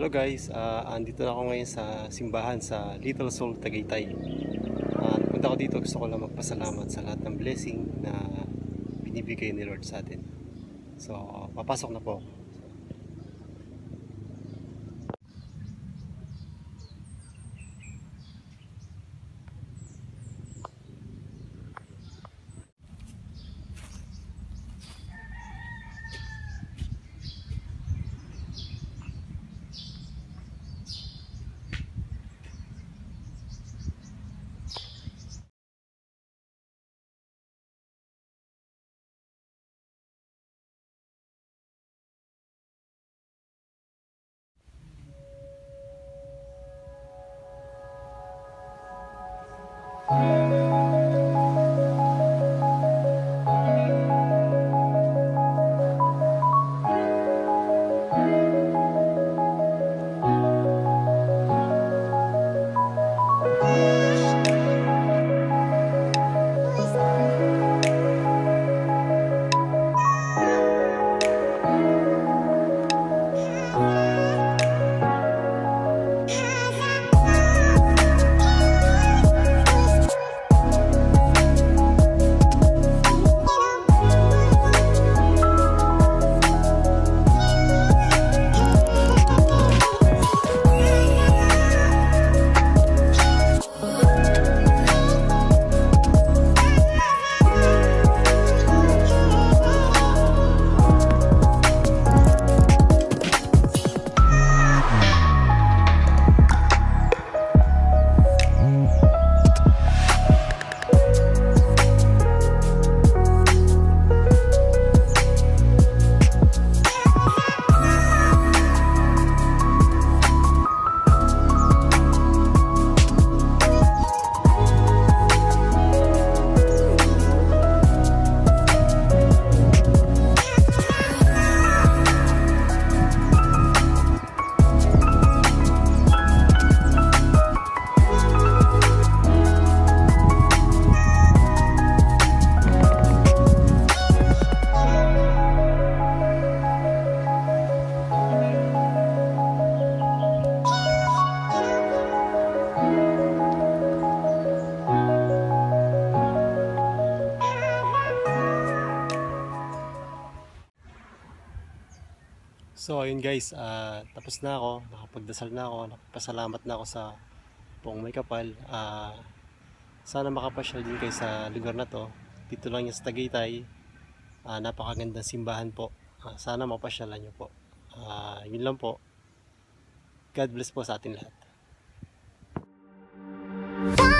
Hello guys, andito na ako ngayon sa simbahan sa Little Soul, Tagaytay. Napunta ako dito, gusto ko lang magpasalamat sa lahat ng blessing na binibigay ni Lord sa atin. So, papasok na po ako. So ayun guys, tapos na ako, nakapagdasal na ako, nakapasalamat na ako sa Poong May Kapal. Sana makapasyal din kayo sa lugar na to. Dito lang yung sa Tagaytay. Napakagandang simbahan po. Sana mapasyalan nyo po. Yun lang po. God bless po sa atin lahat.